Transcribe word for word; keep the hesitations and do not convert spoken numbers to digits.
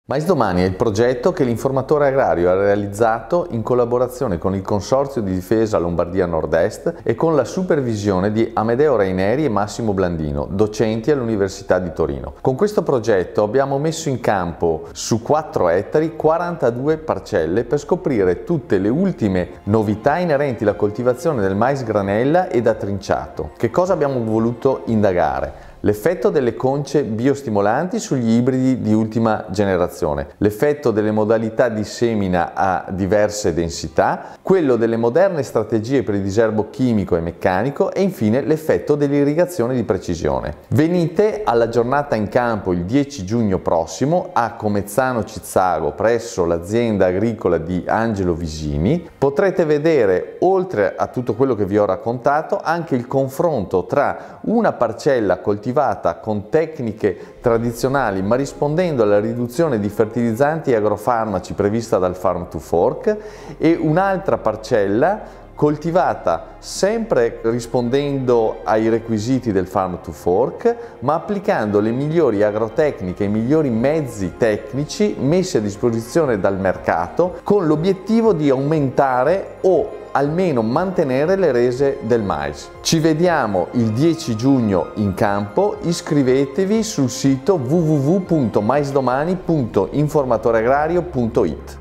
Mais Domani è il progetto che l'Informatore Agrario ha realizzato in collaborazione con il Consorzio di Difesa Lombardia Nord-Est e con la supervisione di Amedeo Raineri e Massimo Blandino, docenti all'Università di Torino. Con questo progetto abbiamo messo in campo su quattro ettari quarantadue parcelle per scoprire tutte le ultime novità inerenti alla coltivazione del mais granella e da trinciato. Che cosa abbiamo voluto indagare? L'effetto delle conce biostimolanti sugli ibridi di ultima generazione, l'effetto delle modalità di semina a diverse densità, quello delle moderne strategie per il diserbo chimico e meccanico e infine l'effetto dell'irrigazione di precisione. Venite alla giornata in campo il dieci giugno prossimo a Comezzano Cizzago presso l'azienda agricola di Angelo Visini. Potrete vedere, oltre a tutto quello che vi ho raccontato, anche il confronto tra una parcella coltivata con tecniche tradizionali ma rispondendo alla riduzione di fertilizzanti e agrofarmaci prevista dal Farm to Fork e un'altra parcella coltivata sempre rispondendo ai requisiti del Farm to Fork ma applicando le migliori agrotecniche e i migliori mezzi tecnici messi a disposizione dal mercato con l'obiettivo di aumentare o almeno mantenere le rese del mais. Ci vediamo il dieci giugno in campo, iscrivetevi sul sito w w w punto maisdomani punto informatoreagrario punto it.